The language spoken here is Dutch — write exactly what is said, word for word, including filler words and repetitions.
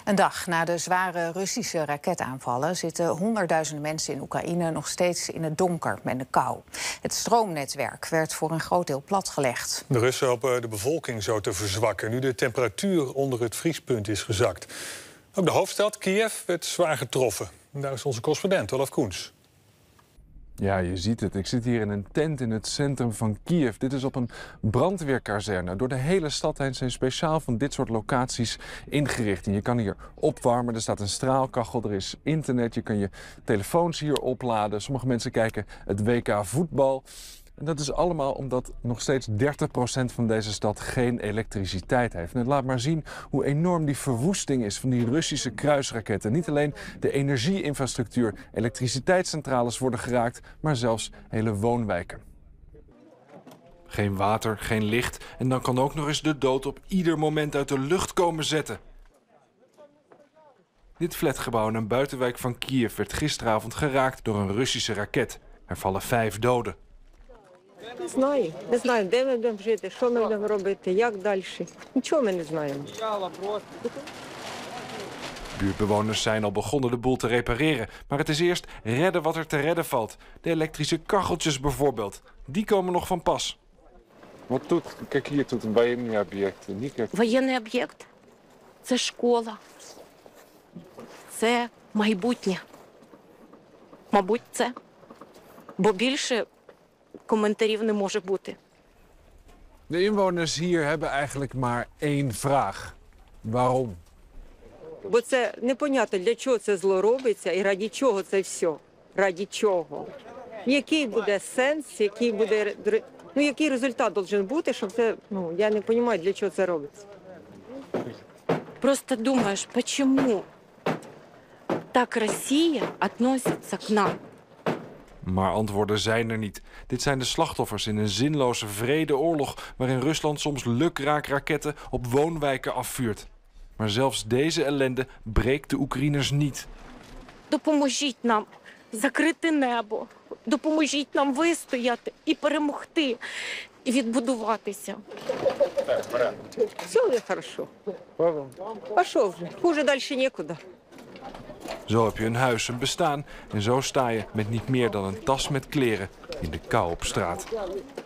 Een dag na de zware Russische raketaanvallen zitten honderdduizenden mensen in Oekraïne nog steeds in het donker met de kou. Het stroomnetwerk werd voor een groot deel platgelegd. De Russen hopen de bevolking zo te verzwakken nu de temperatuur onder het vriespunt is gezakt. Ook de hoofdstad Kiev werd zwaar getroffen. En daar is onze correspondent Olaf Koens. Ja, je ziet het. Ik zit hier in een tent in het centrum van Kiev. Dit is op een brandweerkazerne. Door de hele stad heen zijn speciaal van dit soort locaties ingericht. En je kan hier opwarmen, er staat een straalkachel, er is internet. Je kan je telefoons hier opladen. Sommige mensen kijken het W K voetbal. En dat is allemaal omdat nog steeds dertig procent van deze stad geen elektriciteit heeft. En het laat maar zien hoe enorm die verwoesting is van die Russische kruisraketten. Niet alleen de energieinfrastructuur, elektriciteitscentrales worden geraakt, maar zelfs hele woonwijken. Geen water, geen licht en dan kan ook nog eens de dood op ieder moment uit de lucht komen zetten. Dit flatgebouw in een buitenwijk van Kiev werd gisteravond geraakt door een Russische raket. Er vallen vijf doden. Не знаю. Не знаю, де ми будемо жити, що ми будемо робити, як далі. Нічого ми не знаємо. Buurtbewoners zijn al begonnen de boel te repareren. Maar het is eerst redden wat er te redden valt. De elektrische kacheltjes bijvoorbeeld. Die komen nog van pas. Вот тут, какие тут военные объекты? Никак. Воєнний об'єкт – це школа, це майбутнє. Мабуть, це. Бо більше коментарів не може бути. De inwoners hier hebben eigenlijk maar één vraag. Waarom? Бо це непонятно, для чого це зло робиться і раді чого це все. Раді чого. Який буде сенс, який буде, ну, який результат должен бути, щоб це, ну, я не розумію, для чого це робиться. Просто думаєш, почему так Росія относиться к нам? Maar antwoorden zijn er niet. Dit zijn de slachtoffers in een zinloze vrede oorlog waarin Rusland soms lukraak raketten op woonwijken afvuurt. Maar zelfs deze ellende breekt de Oekraïners niet. Допоможіть нам закрити небо. Допоможіть нам вистояти і перемогти, і відбудуватися. Все буде хорошо. А що вже? Хуже далі нікуди. Zo heb je een huis, een bestaan en zo sta je met niet meer dan een tas met kleren in de kou op straat.